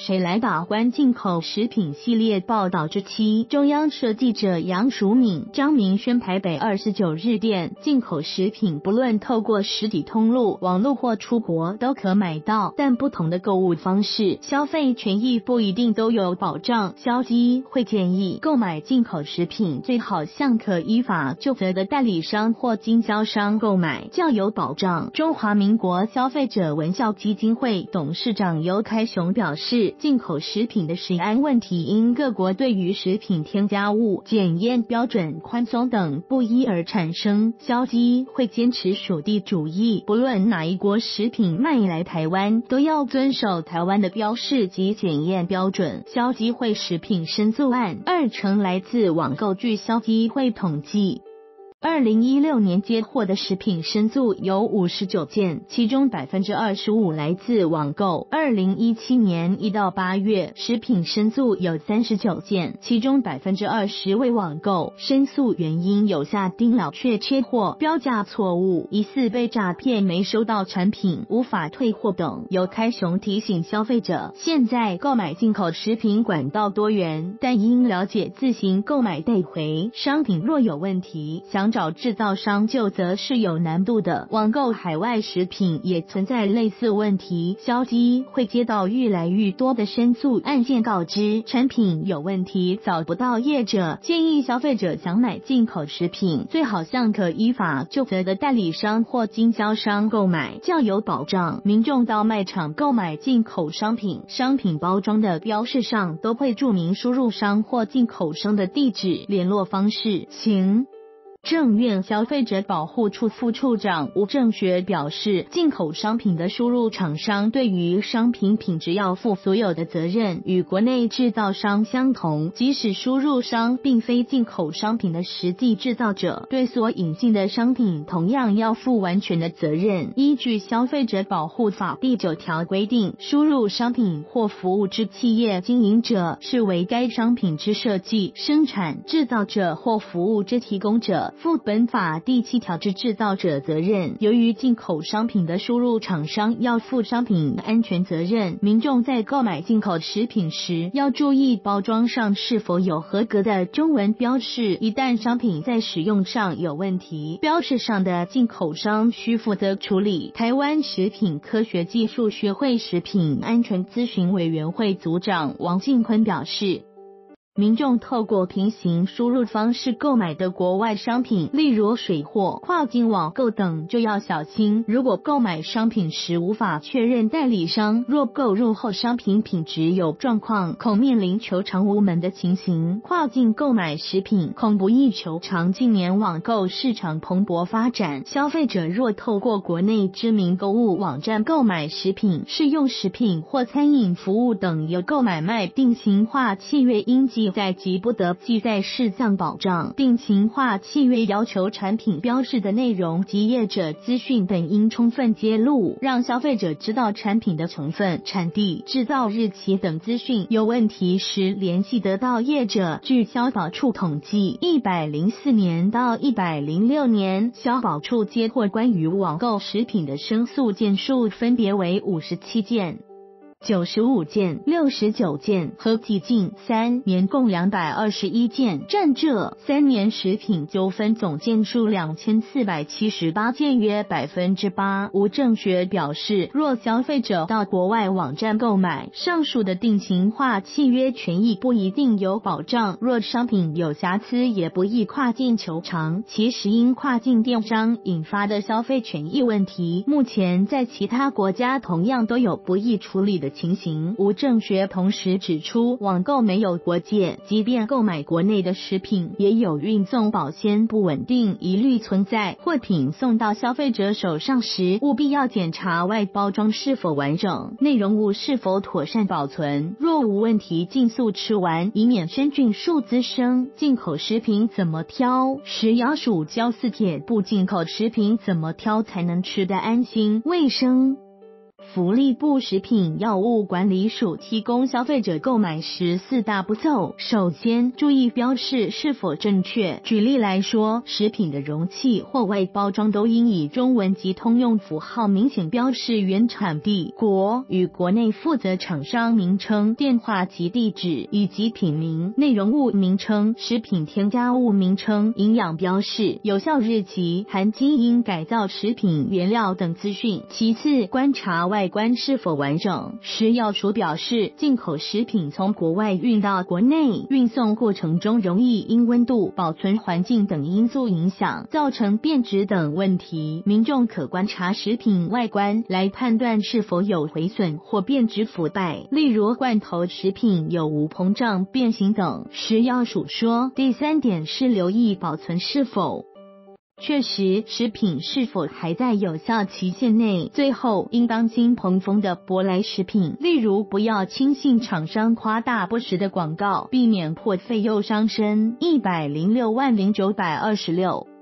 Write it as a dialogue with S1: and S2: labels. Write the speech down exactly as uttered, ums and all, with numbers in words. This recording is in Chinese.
S1: 谁来把关进口食品系列报道之七，中央社记者杨淑敏、张明轩台北二十九日电，进口食品不论透过实体通路、网络或出国都可买到，但不同的购物方式，消费权益不一定都有保障。消基会建议购买进口食品最好向可依法就责的代理商或经销商购买，较有保障。中华民国消费者文教基金会董事长尤开雄表示，进口食品的食安问题因各国对于食品添加物检验标准宽松等不一而产生。消基会坚持属地主义，不论哪一国食品卖来台湾，都要遵守台湾的标示及检验标准。消基会食品申诉案二成来自网购，据消基会统计，二零一六年接获的食品申诉有五十九件，其中 百分之二十五 来自网购。二零一七年一到八月，食品申诉有三十九件，其中 百分之二十 为网购。申诉原因有下丁老却缺货、标价错误、疑似被诈骗、没收到产品、无法退货等。尤开雄提醒消费者，现在购买进口食品管道多元，但应了解自行购买带回。商品若有问题，想找制造商就责是有难度的。网购海外食品也存在类似问题，消基会接到愈来愈多的申诉案件，告知产品有问题找不到业者，建议消费者想买进口食品，最好向可依法就责的代理商或经销商购买，较有保障。民众到卖场购买进口商品，商品包装的标示上都会注明输入商或进口商的地址、联络方式。行政院消费者保护处副处长吴正学表示，进口商品的输入厂商对于商品品质要负所有的责任，与国内制造商相同，即使输入商并非进口商品的实际制造者，对所引进的商品同样要负完全的责任。依据消费者保护法第九条规定，输入商品或服务之企业经营者，是为该商品之设计、生产、制造者或服务之提供者，负本法第七条之制造者责任。由于进口商品的输入厂商要负商品安全责任，民众在购买进口食品时要注意包装上是否有合格的中文标示，一旦商品在使用上有问题，标示上的进口商需负责处理。台湾食品科学技术学会食品安全咨询委员会组长王进坤表示，民众透过平行输入方式购买的国外商品，例如水货、跨境网购等，就要小心。如果购买商品时无法确认代理商，若购入后商品品质有状况，恐面临求偿无门的情形。跨境购买食品恐不易求偿。近年网购市场蓬勃发展，消费者若透过国内知名购物网站购买食品、适用食品或餐饮服务等，有购买卖定型化契约应记载及不得记载事项保障。定型化契约要求产品标示的内容及业者资讯等应充分揭露，让消费者知道产品的成分、产地、制造日期等资讯，有问题时联系得到业者。据消保处统计，一百零四年到一百零六年，消保处接获关于网购食品的申诉件数分别为五十七件、九十五件、六十九件，合计近三年共两百二十一件，占这三年食品纠纷总件数两千四百七十八件，约 百分之八。 吴正学表示，若消费者到国外网站购买，上述的定型化契约权益不一定有保障，若商品有瑕疵也不易跨境求偿，其实因跨境电商引发的消费权益问题，目前在其他国家同样都有不易处理的情形。吴正学同时指出，网购没有国界，即便购买国内的食品，也有运送保鲜不稳定疑虑存在，货品送到消费者手上时，务必要检查外包装是否完整，内容物是否妥善保存，若无问题尽速吃完，以免生菌数滋生。进口食品怎么挑？食药署教四铁不进口食品怎么挑才能吃得安心卫生。 福利部食品药物管理署提供消费者购买时四大步骤。首先，注意标示是否正确。举例来说，食品的容器或外包装都应以中文及通用符号明显标示原产地、国与国内负责厂商名称、电话及地址，以及品名、内容物名称、食品添加物名称、营养标示、有效日期、含基因改造食品原料等资讯。其次，观察外观是否完整。食药署表示，进口食品从国外运到国内，运送过程中容易因温度、保存环境等因素影响，造成变质等问题。民众可观察食品外观来判断是否有毁损或变质腐败，例如罐头食品有无膨胀、变形等。食药署说，第三点是留意保存是否确实，食品是否还在有效期限内。最后，应当经膨风的舶来食品，例如不要轻信厂商夸大不实的广告，避免破费又伤身。一百零六万零九百二十六。